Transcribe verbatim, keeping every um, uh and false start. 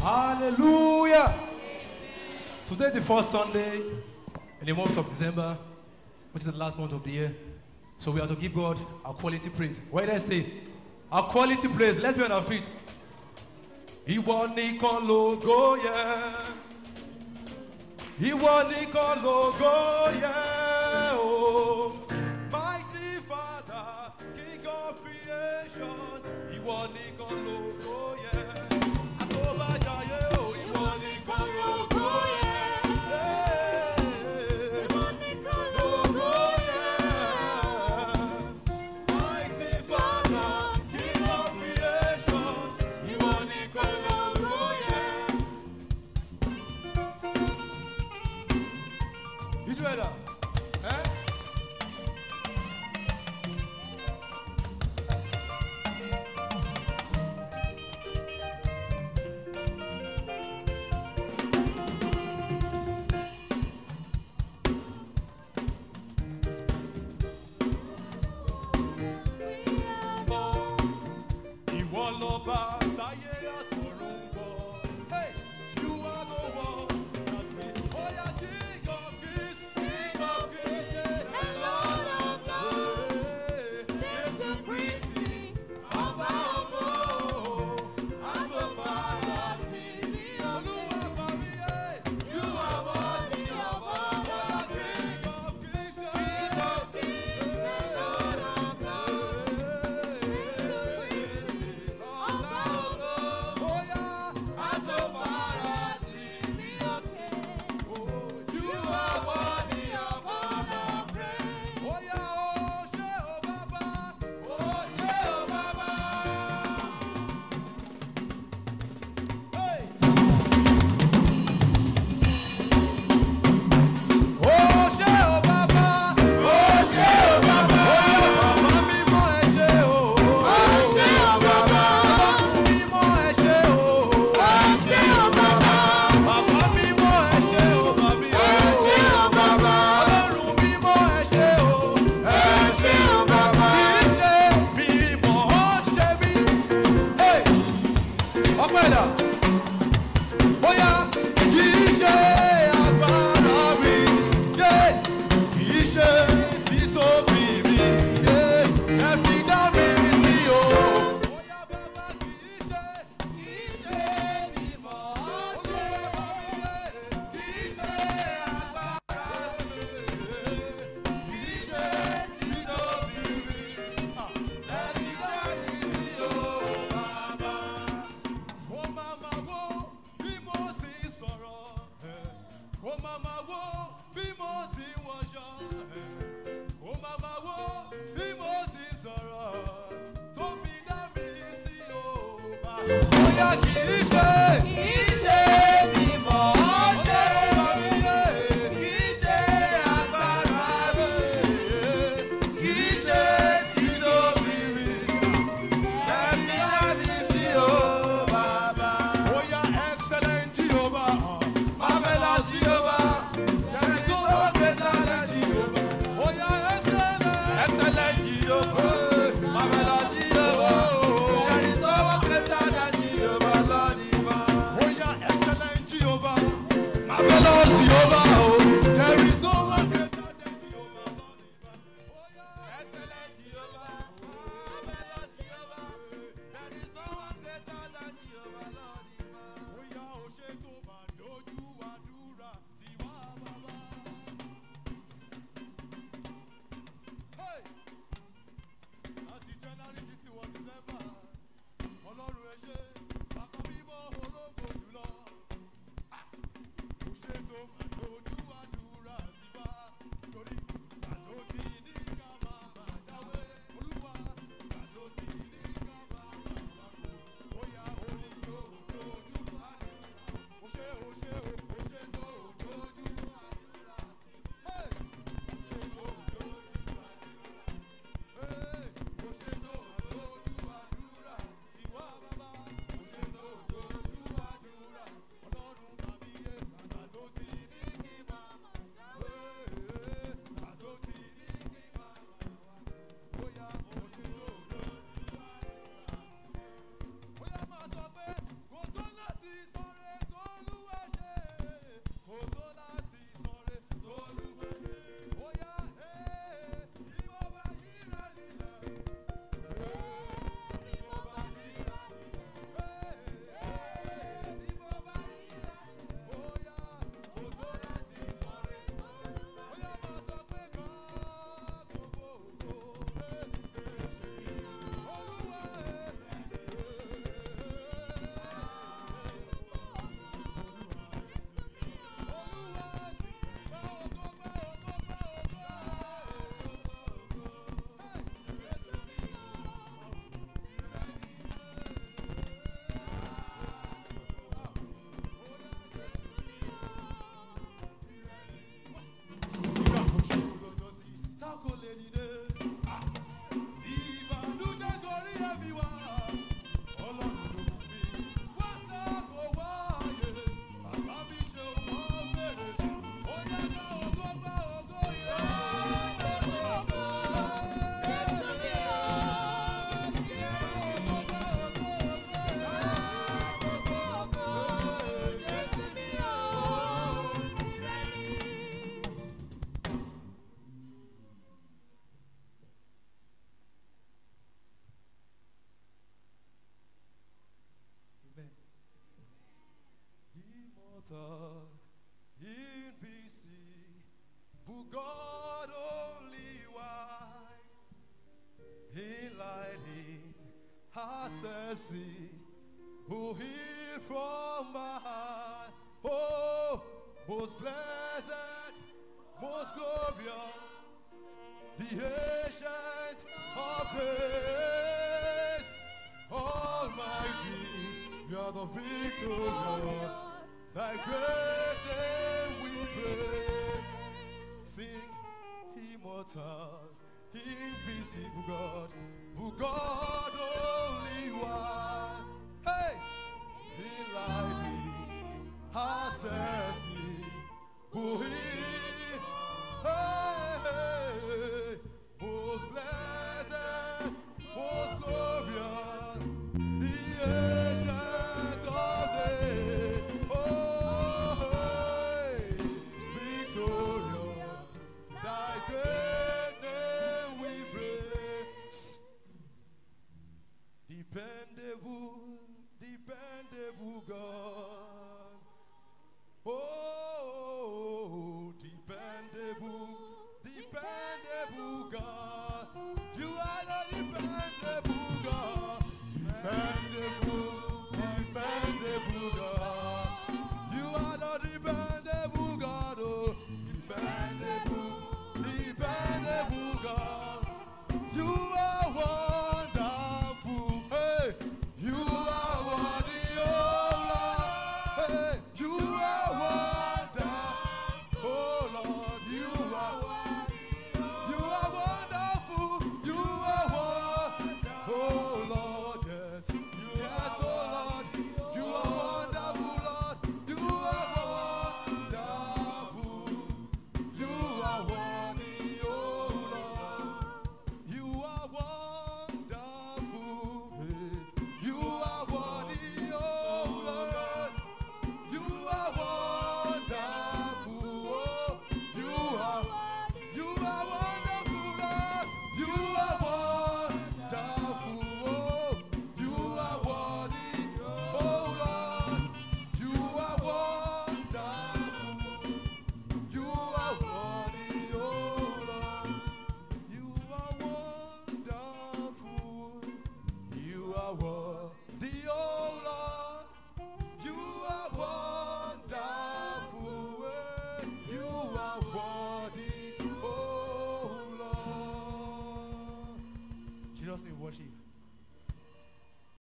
Hallelujah. Today the first Sunday in the month of December, which is the last month of the year. So we have to give God our quality praise. What did I say? Our quality praise. Let's be on our feet. Ìwọ nìkan lógo yẹ. Ìwọ nìkan lógo yẹ. Oh, mighty Father, King of creation. Ìwọ nìkan lógo yẹ. Àtòbájáyé o. Ìwọ nìkan lógo yẹ. Ìwọ nìkan lógo yẹ. Mighty Father, King of creation. Ìwọ nìkan lógo yẹ. Ìjọ ẹ̀dá. mercy, who healed from my heart. Oh, most blessed, most glorious, the ancient of praise, Almighty, you are the victorious, thy great name we praise. Sing, immortal, invisible God, who God only one.